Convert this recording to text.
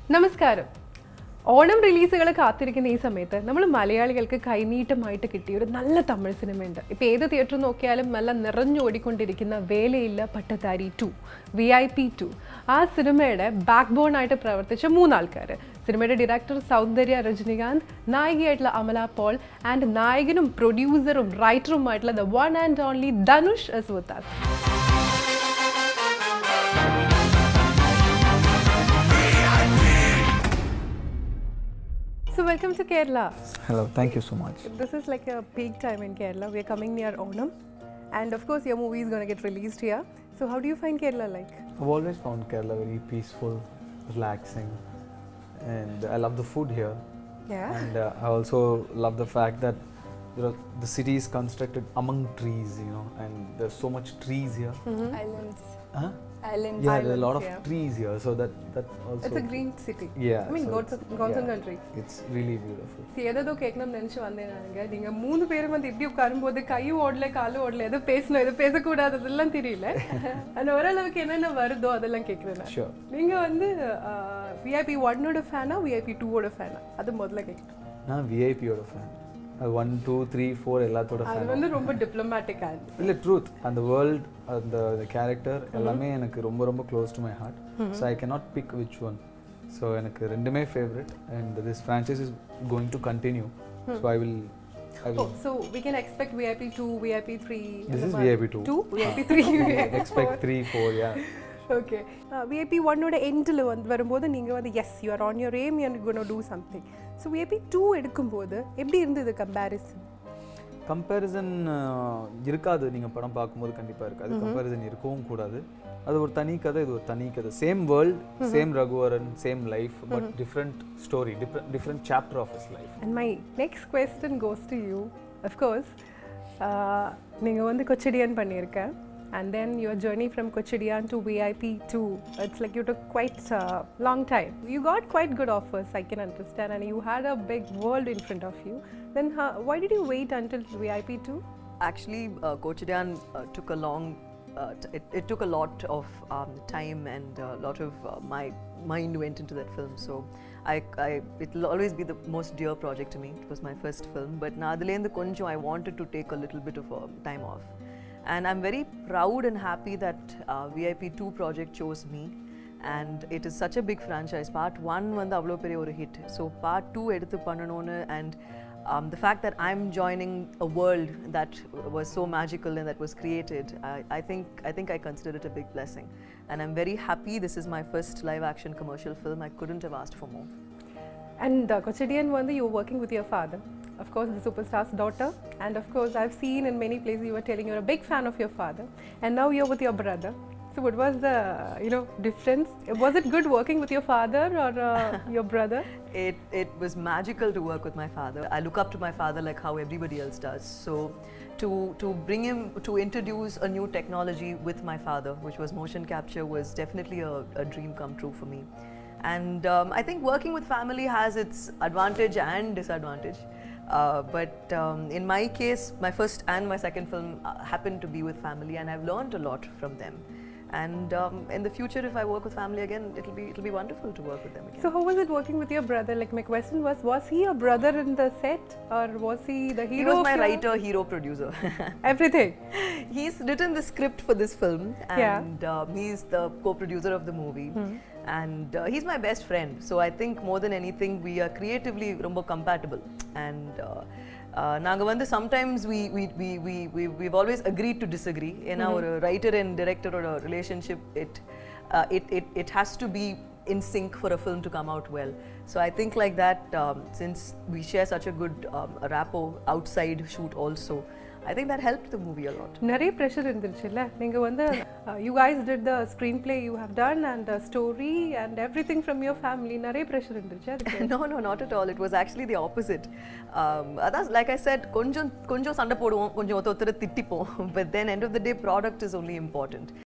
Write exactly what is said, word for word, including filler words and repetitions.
നമസ്കാരം. ഓണം റിലീസുകൾ കാത്തിരിക്കുന്ന ഈ സമയത്ത് നമ്മൾ മലയാളികൾക്ക് കൈനീട്ടമായിട്ട് കിട്ടിയ ഒരു നല്ല തമിഴ് സിനിമയുണ്ട്. ഇപ്പോൾ ഏത് തിയേറ്റർ നോക്കിയാലും നല്ല നിറഞ്ഞോടിക്കൊണ്ടിരിക്കുന്ന Velaiyilla Pattathari two, V I P two. ആ സിനിമയുടെ ബാക്ക് ബോൺ ആയിട്ട് പ്രവർത്തിച്ച മൂന്നാൾക്കാർ. സിനിമയുടെ ഡയറക്ടർ സൗന്ദര്യ രജനികാന്ത്, നായികയായിട്ടുള്ള അമല പോൾ ആൻഡ് നായകനും പ്രൊഡ്യൂസറും റൈറ്ററുമായിട്ടുള്ള the one and only Dhanush is with us. So welcome to Kerala. Hello, thank you so much. This is like a peak time in Kerala. We are coming near Onam, and of course your movie is going to get released here. So how do you find Kerala like? I've always found Kerala very peaceful, relaxing, and I love the food here. Yeah. And uh, I also love the fact that you know the city is constructed among trees, you know, and there's so much trees here. Mm-hmm. Islands. Huh? Islands. Yeah, Islands, there are a lot of yeah. trees here, so that that also. It's a green city. Yeah. I mean, so God's, it's- God's yeah, country. It's really beautiful. ஏதோ கேட்கணும் நினச்சி வந்தேன் நாங்கள். நீங்கள் மூணு பேரும் வந்து இப்படி உட்காரும்போது கையும் ஓடல காலும் ஓடல, எதோ பேசணும் எதோ பேசக்கூடாது அதெல்லாம் தெரியல. அந்த ஓரளவுக்கு என்னென்ன வருதோ அதெல்லாம் கேட்குறேன் நான். Sure. நீங்கள் வந்து விஐபி ஒன்னோட ஃபேனா விஐபி டூவோட ஃபேனா அது முதல்ல கேட்குறேன். நான் V I P ஓட fan. One two three four எல்லாத்தோட அது fan. வந்து ரொம்ப டிப்ளமேட்டிக் ஆன்சர். இல்லை ட்ரூத், அந்த வேர்ல்ட் அந்த கேரக்டர் எல்லாமே எனக்கு ரொம்ப ரொம்ப close to my heart. So I can not pick which one. So எனக்கு ரெண்டுமே favourite and this franchise is going to continue. So I will I Oh, will so we can expect V I P two, V I P three. This is V I P two. two, V I P three, V I P expect four. Three four yeah. Okay. Uh, V I P one ஓட எண்டில் வந்து வரும்போது நீங்கள் வந்து as you are on your aim you are gonna do something. So V I P two எடுக்கும்போது எப்படி இருந்தது comparison? Comparison இருக்காது, நீங்கள் படம் பார்க்கும்போது கண்டிப்பாக இருக்காது. கம்பேரிசன் இருக்கவும் கூடாது. அது ஒரு தனி கதை, இது ஒரு தனி கதை. Same world, same Raghuvaran, same life, but different story, different different chapter of his life. And my next question goes to you. Of course, uh, நீங்கள் வந்து கொச்சடியான் பண்ணியிருக்கேன். And then your journey from Kochadiyan to V I P two, it's like you took quite a uh, long time. You got quite good offers, I can understand, and you had a big world in front of you. Then how, why did you wait until V I P two? Actually, uh, Kochadiyan uh, took a long, uh, t it, it took a lot of um, time and a lot of uh, my mind went into that film. So I, I, it will always be the most dear project to me. It was my first film, but na adilendhu konjam I wanted to take a little bit of uh, time off. And I'm very proud and happy that uh, V I P two project chose me, and it is such a big franchise. Part one வந்து அவ்வளோ பெரிய ஒரு hit, so part two எடுத்து பண்ணணும்னு, and um, the fact that I'm joining a world that was so magical and that was created, I, I think I think I consider it a big blessing, and I'm very happy. This is my first live action commercial film. I couldn't have asked for more. And uh, Kochadiyan வந்து you were working with your father, of course the superstar's daughter, and of course I've seen in many places you were telling you're a big fan of your father, and now you're with your brother. So what was the you know difference? Was it good working with your father or uh, your brother? It, it was magical to work with my father. I look up to my father like how everybody else does. So to, to bring him, to introduce a new technology with my father, which was motion capture, was definitely a, a dream come true for me. And um, I think working with family has its advantage and disadvantage. Uh, but um, in my case, my first and my second film uh, happened to be with family, and I've learned a lot from them. And um, in the future, if I work with family again, it'll be it'll be wonderful to work with them again. So how was it working with your brother? Like my question was, was he a brother in the set or was he the hero? He was my of your- writer, hero, producer. Everything. He's written the script for this film, Yeah. and um, he's the co-producer of the movie. And uh, he's my best friend. So I think more than anything, we are creatively rumbo compatible. And uh, uh, naanga vandu sometimes we we we we we we've always agreed to disagree. In our writer and director or a relationship, it uh, it it it has to be in sync for a film to come out well. So I think like that, um, since we share such a good um, rapport outside shoot also, I think that helped the movie a lot. நிறைய pressure இருந்துச்சுல்ல நீங்க வந்து you guys did the screenplay you have done and the story and everything from your family நிறைய pressure இருந்துச்சு அதுக்கு No, no, not at all. It was actually the opposite. Um, that's like I said, konjam konjam சண்டை போடுவோம், கொஞ்சம் ஒருத்தர திட்டிப்போம், but then end of the day product is only important.